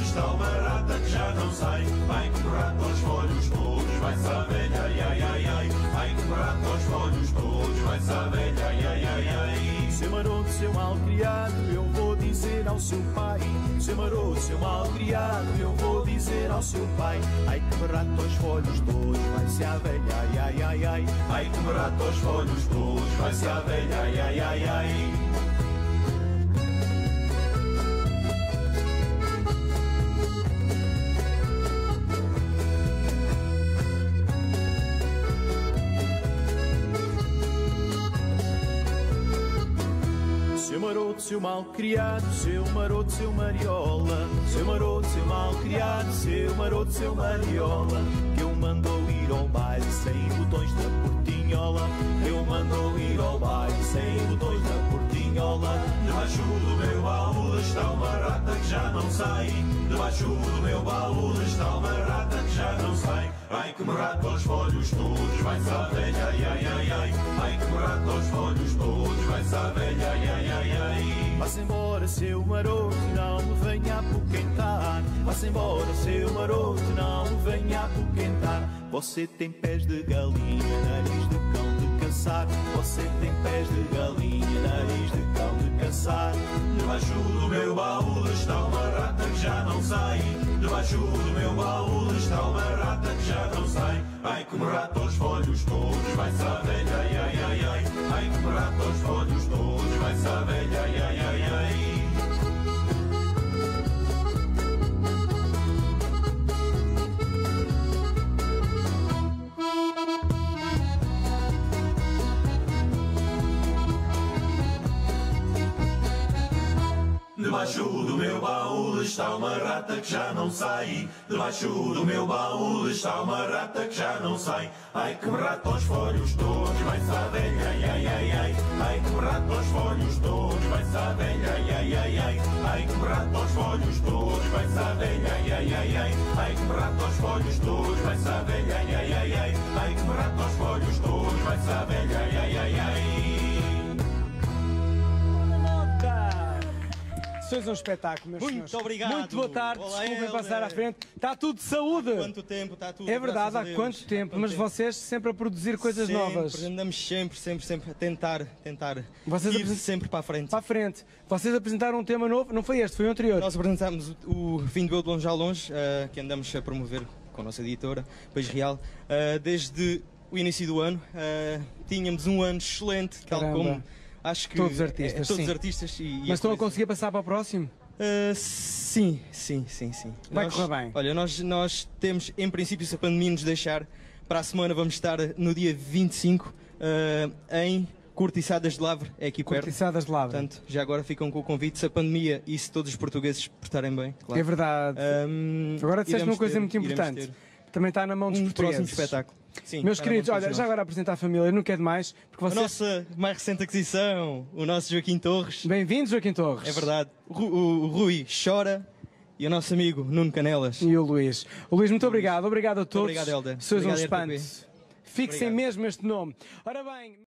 está uma rata que já não sai. Vai como rato aos folhos todos, vai-se a velha, ai, ai, ai, ai. Vai como rato aos folhos todos, vai-se a velha, ai, ai, ai, ai. Seu maroto, seu malcriado, eu vou dizer ao seu pai. Seu maroto, seu malcriado, eu vou dizer ao seu pai. Ai que rato aos folhos todos, vai-se a velha, ai, ai, ai, ai. Ai como rato aos folhos todos, vai-se a velha, ai, ai, ai, ai. Seu maroto, seu malcriado, seu maroto, seu mariola. Seu maroto, seu malcriado, seu maroto, seu mariola. Que eu mandou ir ao baile sem botões da portinhola. Eu mandou ir ao baile sem botões da portinhola. Debaixo do meu baú está uma rata que já não sai. Debaixo do meu baú está uma rata que já não sai. Ai como rato aos folhos todos, vai-se a velha, ai, ai, ai, ai. Ai como rato aos folhos todos, vai-se a velha, ai, ai, ai, ai. Vá-se embora, seu maroto, não me venha apoquentar. Vá-se embora, seu maroto, não me venha apoquentar. Você tem pés de galinha, nariz de cão de caçar. Você tem pés de galinha, nariz de cão de caçar. Debaixo do meu baú está uma rata que já não sai. Debaixo do meu baú está uma rata que já não sai. Ai como rato aos folhos todos, vai-se a velha, ai, ai, ai, ai. Ai como rato aos folhos todos, vai-se a velha, ai, ai, ai, ai. Debaixo do meu baú está uma rata que já não sai. Debaixo do meu baú está uma rata que já não sai. Ai que rato aos folhos todos, vai-se a velha, ai, ai, ai, ai. Ai que rato aos folhos todos, vai-se a velha, ai, ai, ai, ai. Ai que rato aos folhos todos, vai-se a velha, ai, ai, ai, ai. Ai que rato aos folhos todos, vai-se a velha, ai, ai, ai, ai. Ai que rato aos folhos todos, vai-se a velha, ai, ai, ai, ai. Sois um espetáculo, meus senhores. Muito obrigado. Muito boa tarde, Olá, desculpem Helder. passar à frente. Está tudo de saúde. Há quanto tempo, está tudo. É verdade, graças a há Deus. quanto tempo, mas vocês sempre a produzir coisas sempre, novas. Andamos sempre a tentar Vocês ir sempre para a frente. Para a frente. Vocês apresentaram um tema novo, não foi este, foi o anterior. Nós apresentámos o Fim de Longe ao Longe, que andamos a promover com a nossa editora, País Real, desde o início do ano. Tínhamos um ano excelente, tal Caramba. como acho que Todos os artistas, todos sim. os artistas. Mas estão a conseguir passar para o próximo? Sim. Vai correr bem. Olha, nós temos, em princípio, se a pandemia nos deixar, para a semana vamos estar no dia 25 em Cortiçadas de Lavre, é aqui perto. Cortiçadas de Lavre. Portanto, já agora ficam com o convite, se a pandemia e se todos os portugueses se portarem bem, claro. É verdade. Agora disseste uma iremos coisa ter- muito iremos importante. ter Também está na mão dos um portugueses. próximo espetáculo. Sim, Meus está na queridos, mão de olha, todos já nós. agora apresentar a família, não quero demais, porque A vocês... nossa mais recente aquisição, o nosso Joaquim Torres. Bem-vindos, Joaquim Torres. É verdade. O Rui chora e o nosso amigo Nuno Canelas. E o Luís. O Luís, muito obrigado. Obrigado a todos. obrigado, Helder. Sois um Obrigado, espanto. RTP. Fixem Obrigado. mesmo este nome. Ora bem...